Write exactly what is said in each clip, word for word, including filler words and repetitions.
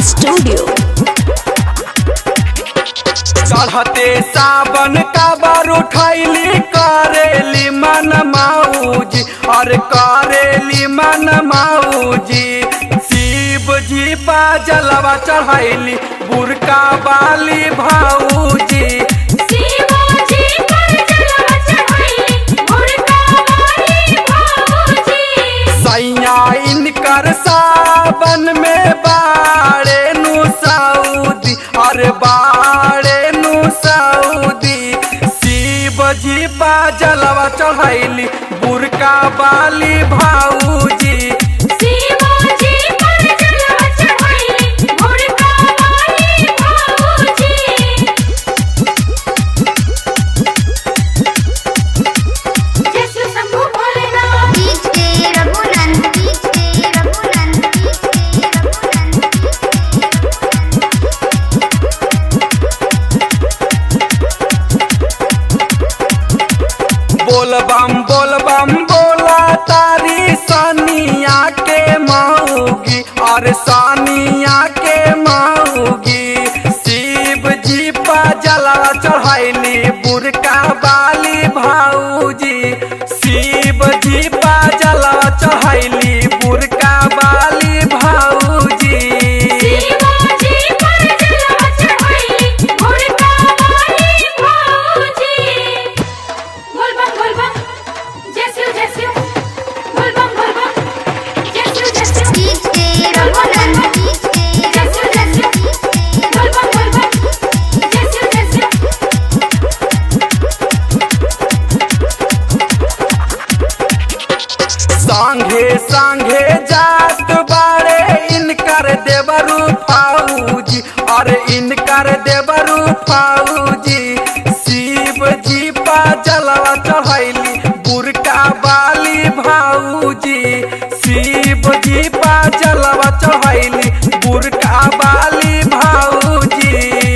Studio. चढ़ते सावन का बार उठैली करेली मन मौजी और करेली मन मौजी। शिव जी पा जलवा चढ़ैली बुरका बाली भौजी। सैया इनकर सावन में बाड़े नु सऊदी और बाड़े नु सऊदी। शिव जी पा जलवा चढ़ैली बुरका बाली भौजी। बोल बम बोल बम बोला तारी सानिया के मऊगी और सानिया के मऊगी। शिव जी पा जलवा चढ़ैली बुरका बाली भौजी। शिव जी पा जलवा चढ़ैली बुरका बाली भौजी। सांघे सांघे जात बाड़े इनकर देवरू फौजी और इनकर देवरू फौजी। शिव जी पा जलवा चढ़ैली बुरका बाली भौजी। शिव जी पा जलवा चढ़ैली बुरका बाली भौजी।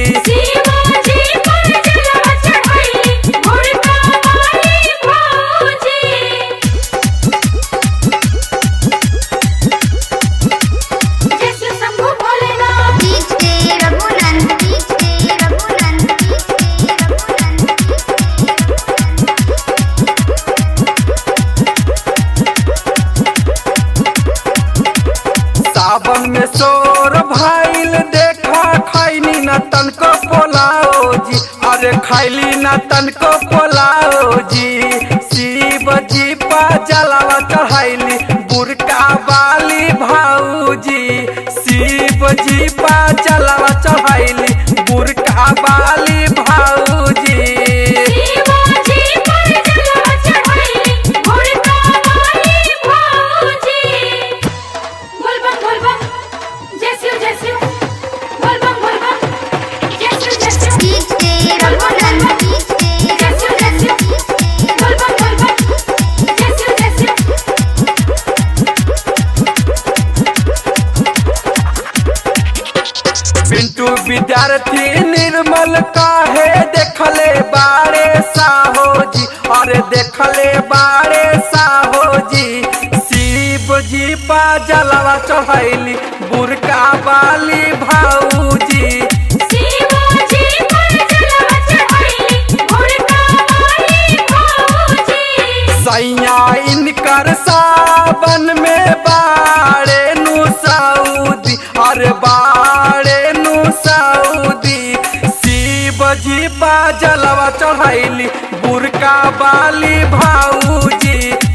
सावन में शोर भइल देखा खैनी न तनको पोलाओ जी अरे खैली न तनको पोलाओ जी। शिव जी पा जलवा चढ़ैली बुरका बाली भौजी। शिव जी पा जलवा चढ़ैली बुरका बाली भौजी। पिंटू विद्यार्थी निर्मल काहे देखले बारे साहो जी और देखले बारे साहो जी। शिव जी पा जलवा चढ़ैली बुरका बाली भौजी। सैया इनकर सावन में बाड़े नु सऊदी और बाड़े नु सऊदी। शिव जी पा जलवा चढ़ैली बुरका बाली भौजी।